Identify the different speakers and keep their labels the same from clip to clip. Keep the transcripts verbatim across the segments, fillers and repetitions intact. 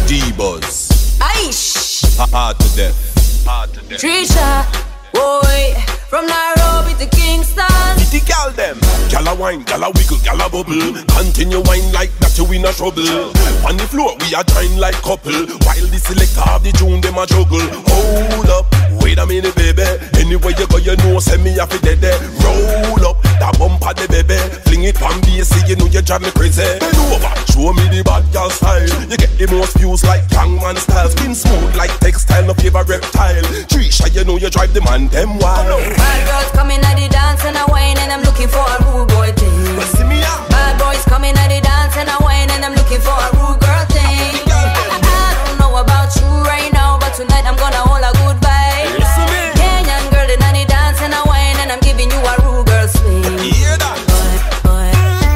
Speaker 1: D-Buzz.
Speaker 2: Aish.
Speaker 1: Hard to death. Hard to death.
Speaker 2: Trisha, boy, from Nairobi to Kingston.
Speaker 1: The gal them, gal a wine, gal a wiggle, gal a bubble. Continue wine like that you in a trouble. On the floor we a join like couple, while the selector of the tune them a juggle. Hold up, wait a minute baby. Anywhere you go you know send me a fi dead there. Roll up, that bumper the baby. Fling it from B C, you know you drive me crazy. Bend over, show me the bad girl style. You get the most views like Gangman style. Skin smooth like textile, no favorite reptile. Trisha, you know you drive the man them wild.
Speaker 2: Bad girls coming at the dance and a wine, and I'm looking for a rude boy thing.
Speaker 1: See me out.
Speaker 2: Bad boys coming at the dance and a wine, and I'm looking for a rude girl thing. I don't know about you right now, but tonight I'm gonna hold a good vibe. Kenyan girl in the dance and a wine, and I'm giving you a rude girl swing.
Speaker 1: Hear that?
Speaker 2: Boy,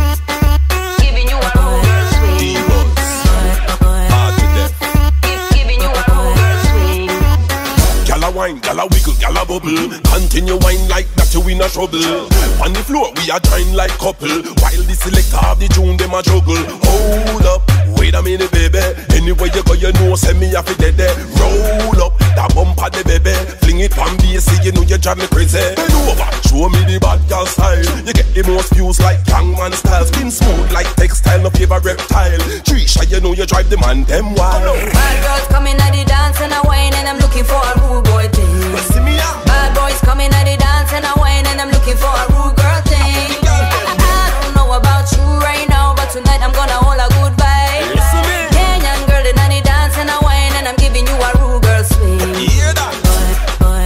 Speaker 2: boy. Giving you a rude girl swing.
Speaker 1: D-Buzz.
Speaker 2: Boy,
Speaker 1: Hard to death.
Speaker 2: boy. Giving you a rude girl swing.
Speaker 1: Gal a wine, gal a wiggle, gal a bubble. Continue wine like that you in a trouble. On the floor we a join like couple, while the selector of the tune them a juggle. Hold up, wait a minute baby. Anywhere you go you know send me a fi dead there. Roll up, that bumper the baby. Fling it from B C, you know you drive me crazy. Bend over, show me the bad girl style. You get the most views like Gangman style. Skin smooth like textile, no favorite reptile. Trisha, you know you drive the man them wild.
Speaker 2: Bad girls coming at the dance and a wine, and I'm looking for a rude boy thing.
Speaker 1: See me out.
Speaker 2: Bad boys coming at the dance and a wine, and I'm looking for a rude girl thing. I don't know about you right now, but tonight I'm gonna hold a good vibe. Kenyan girl in the dance and a wine, and I'm giving you a rude girl swing.
Speaker 1: Hear that?
Speaker 2: Boy,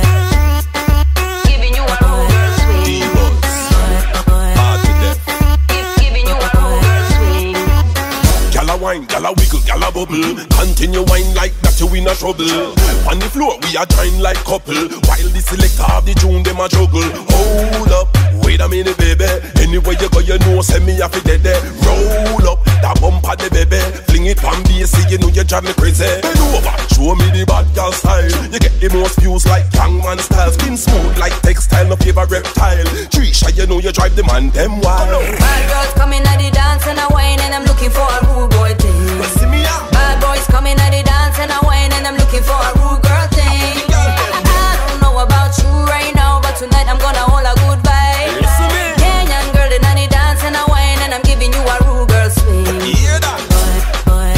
Speaker 2: boy. Giving you a rude girl swing.
Speaker 1: D-Buzz.
Speaker 2: Boy, boy.
Speaker 1: Hard to death.
Speaker 2: Giving you a rude girl swing.
Speaker 1: Gal a wine, gal a wiggle, gal a bubble. Continue wine like that you in a trouble. On the floor we a join like couple, while the selector of the tune them a juggle. Hold up, wait a minute baby. Anywhere you go you know send me a fi dead there. Roll up, that bumper the baby. Fling it from B C, you know you drive me crazy. Bend over, show me the bad girl style. You get the most views like Gangman style. Skin smooth like textile, no favorite reptile. Trisha, you know you drive the man them wild.
Speaker 2: Bad girls coming at the dance and a wine, and I'm looking for a rude boy thing.
Speaker 1: See me out.
Speaker 2: Bad boys coming at the dance and a wine, and I'm looking for a rude girl thing. I don't know about you right now, but tonight I'm gonna hold a good vibe. Kenyan girl in the dance and a wine, and I'm giving you a rude girl swing.
Speaker 1: Hear that?
Speaker 2: Boy,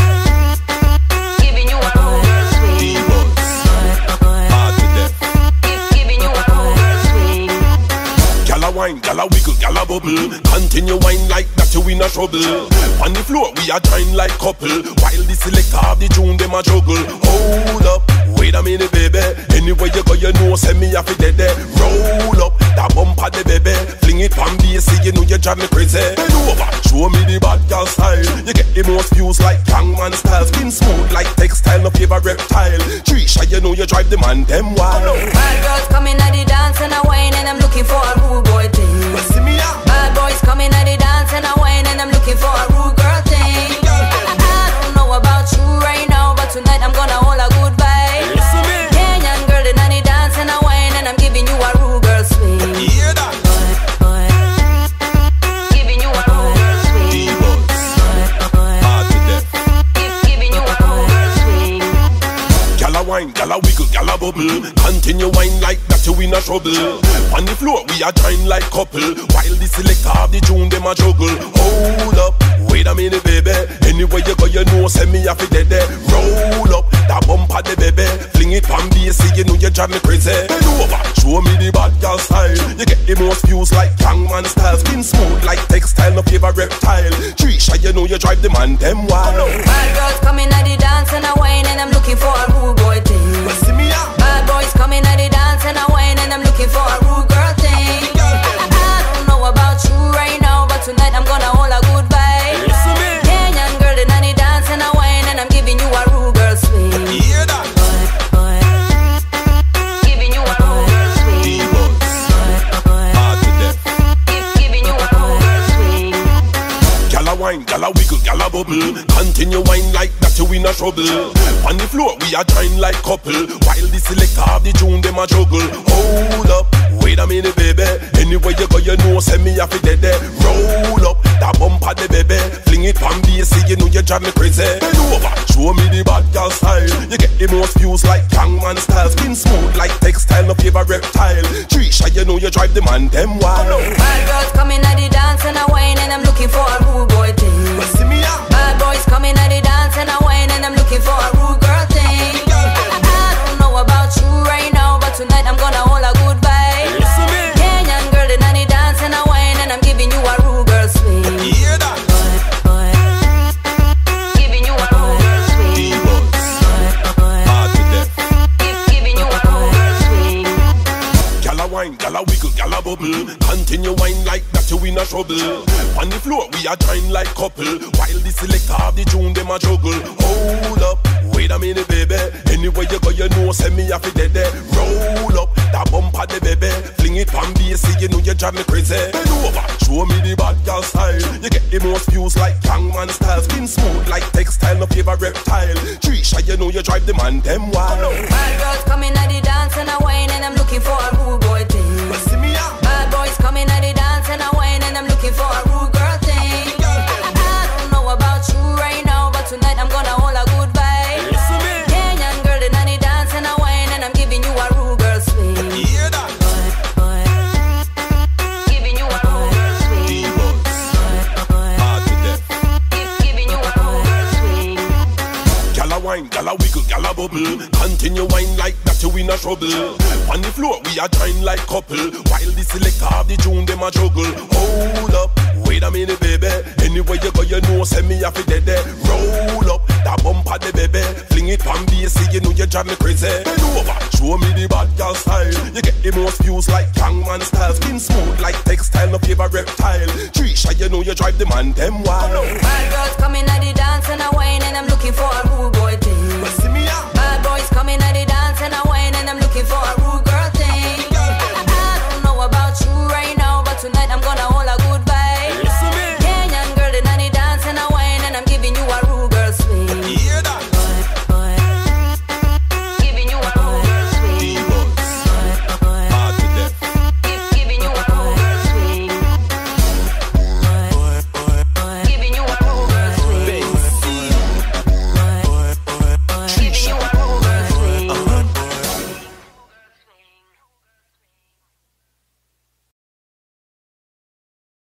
Speaker 2: boy. Giving you a rude girl swing.
Speaker 1: D-Buzz.
Speaker 2: Boy, boy.
Speaker 1: Hard to death.
Speaker 2: Giving you a rude girl swing.
Speaker 1: Gal a wine, gal a wiggle, gal a bubble. Continue wine like that you in a trouble. On the floor we a join like couple, while the selector of the tune them a juggle. Hold up, wait a minute baby. Anywhere you go you know send me a fi dead there. Roll up, that bumper the baby. Fling it from B C, you know you drive me crazy. Bend over, show me the bad girl style. You get the most views like Gangman style. Skin smooth like textile, no favorite reptile. Trisha, you know you drive the man them wild.
Speaker 2: Bad girls coming at the dance and a wine, and I'm looking for a rude boy thing.
Speaker 1: See me out.
Speaker 2: Bad boys coming at the dance and a wine, and I'm looking for a rude girl thing. I don't know about you right now, but tonight I'm gonna hold a good vibe. Kenyan girl in the dance and a wine, and I'm giving you a rude girl swing.
Speaker 1: Hear that?
Speaker 2: Boy, boy. Giving you a rude girl swing.
Speaker 1: D-Buzz.
Speaker 2: Boy, boy.
Speaker 1: Hard to death.
Speaker 2: Giving you a rude girl swing.
Speaker 1: Gal a wine, gal a wiggle, gal a bubble. Continue wine like that you in a trouble. On the floor we a join like couple, while the selector of the tune them a juggle. Hold up, wait a minute baby. Anywhere you go you know send me a fi dead there. Roll up, that bumper the baby. Fling it from B C, you know you drive me crazy. Bend over, show me the bad girl style. You get the most views like Gangman style. Skin smooth like textile, no favorite reptile. Trisha, you know you drive the man them wild.
Speaker 2: Bad girls coming at the dance and a wine, and I'm looking for a rude boy thing.
Speaker 1: See me out.
Speaker 2: Bad boys coming at the dance and a wine, and I'm looking for a rude girl thing. I don't know about you right now, but tonight I'm gonna hold a good vibe. Kenyan girl in the dance and a wine, and I'm giving you a rude girl swing.
Speaker 1: Hear that?
Speaker 2: Boy, boy. Giving you a rude girl swing.
Speaker 1: D-Buzz.
Speaker 2: Boy,
Speaker 1: Hard to death.
Speaker 2: boy. Giving you a rude girl swing.
Speaker 1: Gal a wine, gal a wiggle, gal a bubble. Continue wine like that you in a trouble. On the floor we a join like couple, while the selector of the tune them a juggle. Hold up, wait a minute baby. Anywhere you go you know send me a fi dead there. Roll up, that bumper the baby. Fling it from B C, you know you drive me crazy. Bend over, show me the bad girl style. You get the most views like Gangman style. Skin smooth like textile, no favor reptile. Trisha, you know you drive the man them wild.
Speaker 2: Bad girls coming at the dance and a wine, and I'm looking for a rude boy thing.
Speaker 1: See me out.
Speaker 2: Bad boys coming at the dance and a wine, and I'm looking for a rude girl thing. I don't know about you right now, but tonight I'm gonna hold a good vibe. Kenyan girl in the dance and a wine, and I'm giving you a rude girl swing.
Speaker 1: Hear that?
Speaker 2: Boy, boy. Giving you a rude girl swing.
Speaker 1: D-Boss. Hard to death.
Speaker 2: Give, giving you a rude girl swing.
Speaker 1: Gyal a wine, gyal a wiggle, gyal a bubble. Continue wine like that you in a trouble. On the floor we are join like couple. While the selector of the tune them a juggle. Hold up, wait a minute baby. Anywhere you go you know send me a fi dead there. Roll up, that bumper the baby. Fling it on bass, you know you drive me crazy. Bend over, show me the bad girl style. You get the most views like Gangman style. Skin smooth like textile, no favor reptile. Trisha, you know you drive the man them wild.
Speaker 2: Bad girls coming at the dance and a wine, and I'm looking for a rude boy thing.
Speaker 1: See me out.
Speaker 2: Bad boys coming at the dance and a wine, and I'm looking for a rude girl thing. I don't know about you right now, but tonight I'm gonna hold a good vibe. Kenyan girl in the dance and a wine, and I'm giving you a rude girl swing.
Speaker 1: Hear that?
Speaker 2: Boy, boy. Giving you a rude girl swing.
Speaker 1: D-Boss. Hard to death.
Speaker 2: Give, giving you a rude girl swing.
Speaker 1: Gyal a wine, gyal a wiggle, gyal a bubble. Continue wine like that you in a trouble. On the floor we are join like couple. While the selector of the tune them a juggle. Hold up, wait a minute baby. Anywhere you go you know send me a fi dead there. Roll up, that bumper the baby. Fling it on bass, you know you drive me crazy. Bend over, show me the bad girl style. You get the most views like Gangman style. Skin smooth like textile, no favor reptile. Trisha, you know you drive the man them wild.
Speaker 2: Bad girls coming at the dance and a wine, and I'm looking for a